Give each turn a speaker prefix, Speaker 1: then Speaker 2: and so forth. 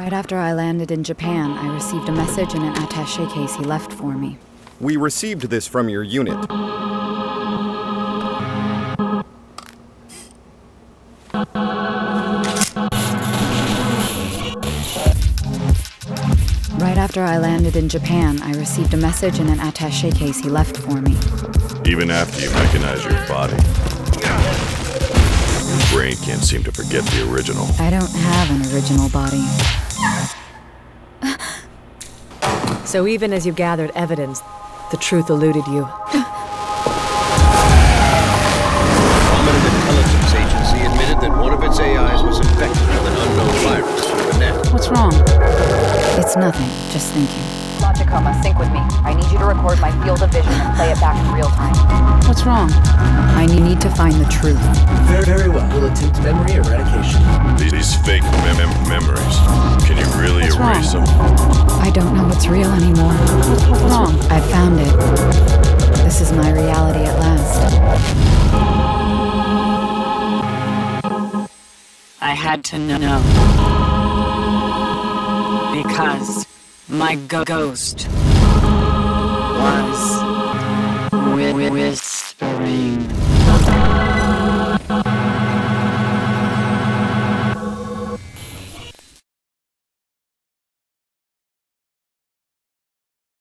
Speaker 1: Right after I landed in Japan, I received a message in an attaché case he left for me.
Speaker 2: We received this from your unit.
Speaker 1: Right after I landed in Japan, I received a message in an attaché case he left for me.
Speaker 3: Even after you mechanize your body, your brain can't seem to forget the original.
Speaker 1: I don't have an original body.
Speaker 4: So even as you gathered evidence, the truth eluded you.
Speaker 5: Prominent intelligence agency admitted that one of its AIs was infected with an unknown virus through the net.
Speaker 1: What's wrong? It's nothing, just thinking.
Speaker 6: Tacoma, sync with me. I need you to record my field of vision and play it back in real time.
Speaker 1: What's wrong? I need to find the truth.
Speaker 7: Very well. We'll attempt memory eradication.
Speaker 3: These fake memories, can you really erase them?
Speaker 1: I don't know what's real anymore.
Speaker 4: What's wrong?
Speaker 1: I found it. This is my reality at last.
Speaker 8: I had to know. Because my ghost was with